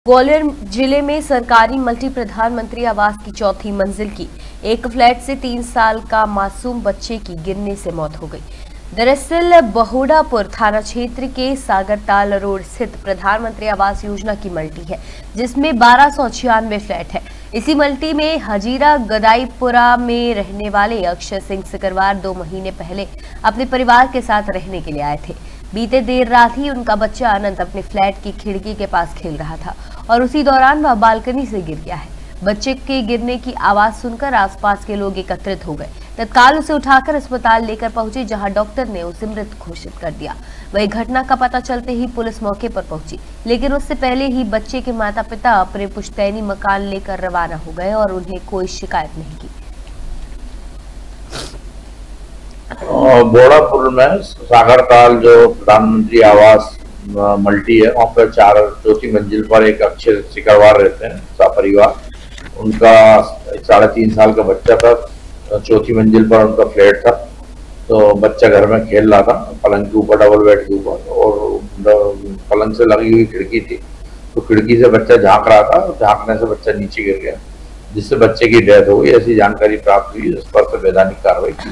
ग्वालियर जिले में सरकारी मल्टी प्रधानमंत्री आवास की चौथी मंजिल की एक फ्लैट से 3 साल का मासूम बच्चे की गिरने से मौत हो गई। दरअसल बहुड़ापुर थाना क्षेत्र के सागरताल रोड स्थित प्रधानमंत्री आवास योजना की मल्टी है, जिसमें 1296 फ्लैट है। इसी मल्टी में हजीरा गदाईपुरा में रहने वाले अक्षय सिंह सिकरवार 2 महीने पहले अपने परिवार के साथ रहने के लिए आए थे। बीते देर रात ही उनका बच्चा अनंत अपने फ्लैट की खिड़की के पास खेल रहा था और उसी दौरान वह बालकनी से गिर गया है। बच्चे के गिरने की आवाज सुनकर आसपास के लोग एकत्रित हो गए। तत्काल उसे उठाकर अस्पताल लेकर पहुंचे, जहां डॉक्टर ने उसे मृत घोषित कर दिया। वही घटना का पता चलते ही पुलिस मौके पर पहुंची, लेकिन उससे पहले ही बच्चे के माता पिता अपने पुश्तैनी मकान लेकर रवाना हो गए और उन्हें कोई शिकायत नहीं की। बोड़ापुर में सागरताल जो प्रधानमंत्री आवास मल्टी है, वहाँ पर चौथी मंजिल पर एक अक्षय सिकरवार रहते हैं सपरिवार। उनका 3.5 साल का बच्चा था। चौथी मंजिल पर उनका फ्लैट था, तो बच्चा घर में खेल रहा था पलंग के ऊपर, डबल बेड के ऊपर, और पलंग से लगी हुई खिड़की थी, तो खिड़की से बच्चा झांक रहा था। झांकने से बच्चा नीचे गिर गया, जिससे बच्चे की डेथ हो गई। ऐसी जानकारी प्राप्त हुई, इस पर से वैधानिक कार्रवाई की।